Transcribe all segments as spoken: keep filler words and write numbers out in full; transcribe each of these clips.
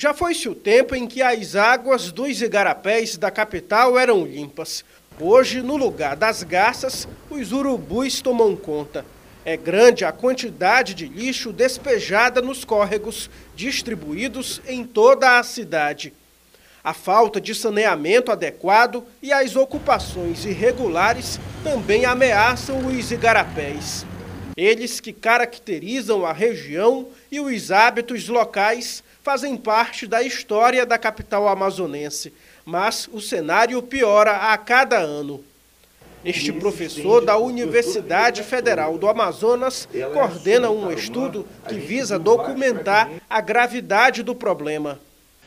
Já foi-se o tempo em que as águas dos igarapés da capital eram limpas. Hoje, no lugar das garças, os urubus tomam conta. É grande a quantidade de lixo despejada nos córregos, distribuídos em toda a cidade. A falta de saneamento adequado e as ocupações irregulares também ameaçam os igarapés. Eles que caracterizam a região e os hábitos locais fazem parte da história da capital amazonense, mas o cenário piora a cada ano. Este professor da Universidade Federal do Amazonas coordena um estudo que visa documentar a gravidade do problema.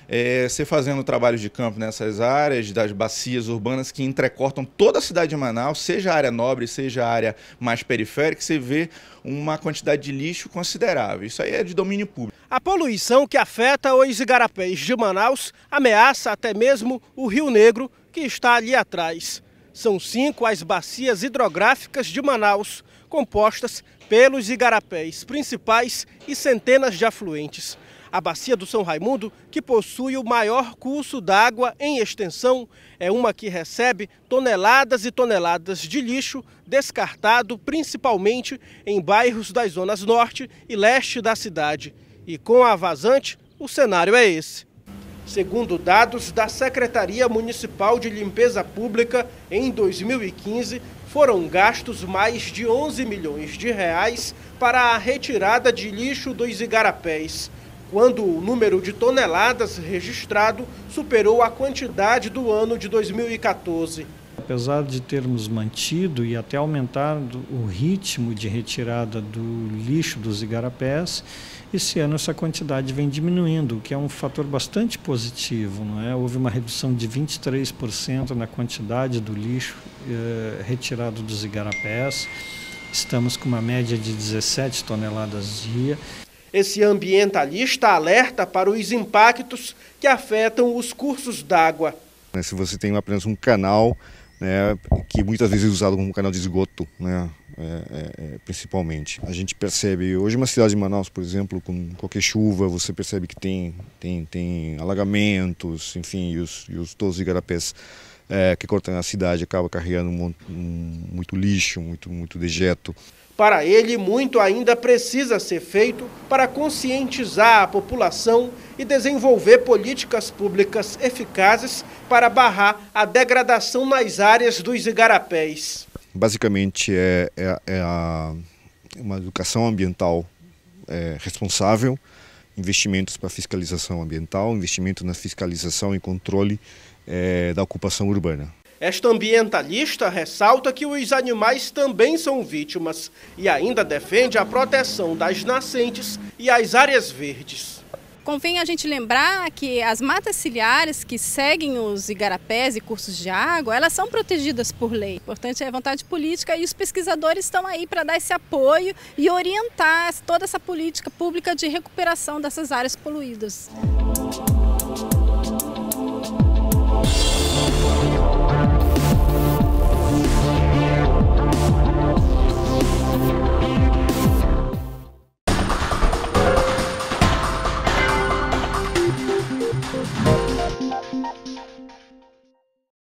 É, você fazendo trabalho de campo nessas áreas, das bacias urbanas que entrecortam toda a cidade de Manaus, seja a área nobre, seja a área mais periférica, você vê uma quantidade de lixo considerável. Isso aí é de domínio público. A poluição que afeta os igarapés de Manaus ameaça até mesmo o Rio Negro, que está ali atrás. São cinco as bacias hidrográficas de Manaus, compostas pelos igarapés principais e centenas de afluentes. A bacia do São Raimundo, que possui o maior curso d'água em extensão, é uma que recebe toneladas e toneladas de lixo descartado principalmente em bairros das zonas norte e leste da cidade. E com a vazante, o cenário é esse. Segundo dados da Secretaria Municipal de Limpeza Pública, em dois mil e quinze, foram gastos mais de onze milhões de reais para a retirada de lixo dos igarapés, quando o número de toneladas registrado superou a quantidade do ano de dois mil e quatorze. Apesar de termos mantido e até aumentado o ritmo de retirada do lixo dos igarapés, esse ano essa quantidade vem diminuindo, o que é um fator bastante positivo, não é? Houve uma redução de vinte e três por cento na quantidade do lixo eh, retirado dos igarapés. Estamos com uma média de dezessete toneladas dia. Esse ambientalista alerta para os impactos que afetam os cursos d'água. Se você tem apenas um canal, né, que muitas vezes é usado como um canal de esgoto, né, é, é, é, principalmente. A gente percebe, hoje uma cidade de Manaus, por exemplo, com qualquer chuva, você percebe que tem, tem, tem alagamentos, enfim, e os, e os todos os igarapés é, que cortam a cidade acabam carregando um, um, muito lixo, muito, muito dejeto. Para ele, muito ainda precisa ser feito para conscientizar a população e desenvolver políticas públicas eficazes para barrar a degradação nas áreas dos igarapés. Basicamente é, é, é a, uma educação ambiental é, responsável, investimentos para fiscalização ambiental, investimento na fiscalização e controle é, da ocupação urbana. Esta ambientalista ressalta que os animais também são vítimas e ainda defende a proteção das nascentes e as áreas verdes. Convém a gente lembrar que as matas ciliares que seguem os igarapés e cursos de água, elas são protegidas por lei. O importante é a vontade política e os pesquisadores estão aí para dar esse apoio e orientar toda essa política pública de recuperação dessas áreas poluídas.